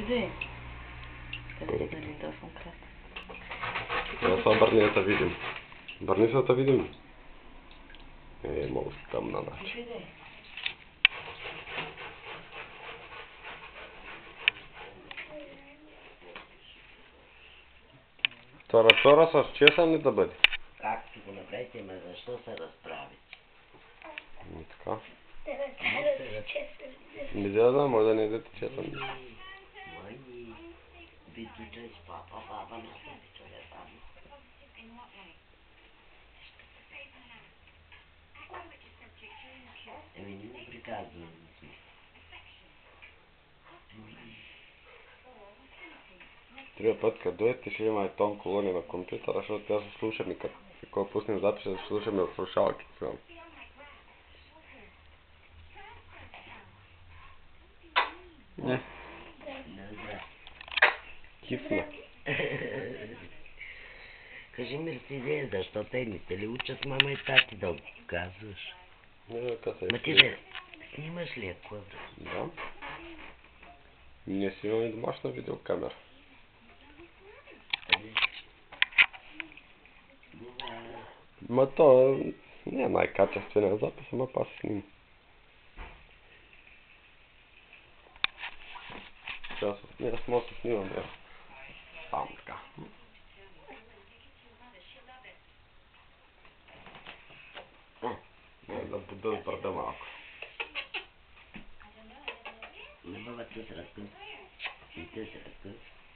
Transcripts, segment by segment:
Види. Къде ти нали телефон крат? Я се обърни да те видим. Обърни се да те видим. Много тъмна начин. Види. Тора с чесън ли да бъде? Как си го направите, ме защо се разправите? Така. Да накарат чесън. Не да, може да не идете чесън. Май, видно, че с папа, баба не се чуя само. Еми, не ми приказвам. Трябва път като дойдете ще има и тон колония на компютъра, защото тя се слушаме като пуснем запис, да се слушаме от слушалки. Не. Кисна. Кажи ми си, защо те не те ли учат мама и тати да го казваш? Не, къса Ма ти да снимаш ли ако? Да. Ние си имаме домашна видеокамера. Ма то не е най-качественият запис, ама па се снима. Сега ние сме се снимаме. Там така. Да будда твърде малко. Не баба ти се разкъс. И те се разкъс.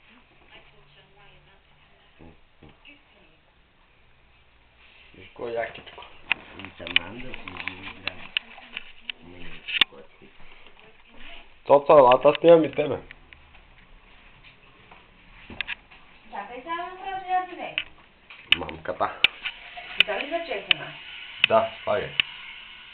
Виж кой е якичко. И саман да си изиграм. Не е готви. Цоца, лата снимам и тебе. Чакай само направо да не. Мамката. Дали за чесъна? Да, слагай.